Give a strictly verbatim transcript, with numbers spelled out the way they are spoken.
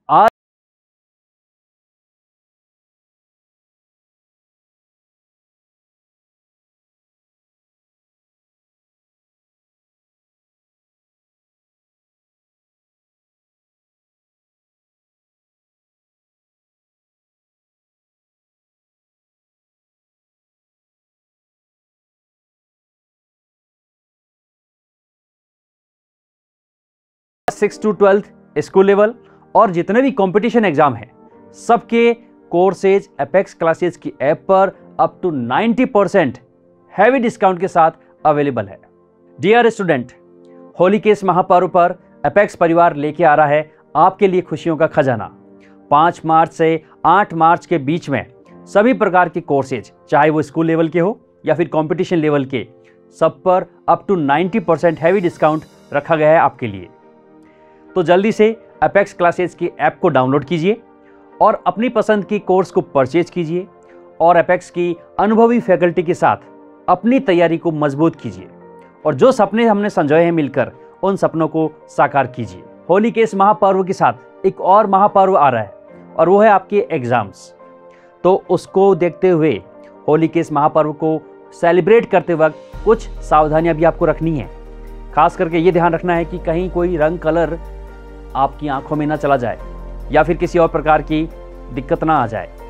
आज six to twelfth school level और जितने भी कंपटीशन एग्जाम हैं, सबके कोर्सेज अपेक्स क्लासेज की ऐप पर up to ninety percent heavy discount के साथ अवेलेबल है। डियर स्टूडेंट, होली के इस महापर्व पर अपेक्स परिवार लेके आ रहा है आपके लिए खुशियों का खजाना। पाँच मार्च से आठ मार्च के बीच में सभी प्रकार के कोर्सेज, चाहे वो स्कूल लेवल के हो या फिर कंपटीशन लेवल के, सब पर up to ninety percent heavy discount रखा गया है आपके लिए। तो जल्दी से अपेक्स क्लासेज की ऐप को डाउनलोड कीजिए और अपनी पसंद की कोर्स को परचेज कीजिए और अपेक्स की अनुभवी फैकल्टी के साथ अपनी तैयारी को मजबूत कीजिए और जो सपने हमने संजोए हैं मिलकर, उन सपनों को साकार कीजिए। होली के इस महापर्व के साथ एक और महापर्व आ रहा है और वो है आपके एग्जाम्स। तो उसको देखते हुए होली के इस महापर्व को सेलिब्रेट करते वक्त कुछ सावधानियां भी आपको रखनी है। खास करके ये ध्यान रखना है कि कहीं कोई रंग कलर आपकी आंखों में ना चला जाए या फिर किसी और प्रकार की दिक्कत ना आ जाए।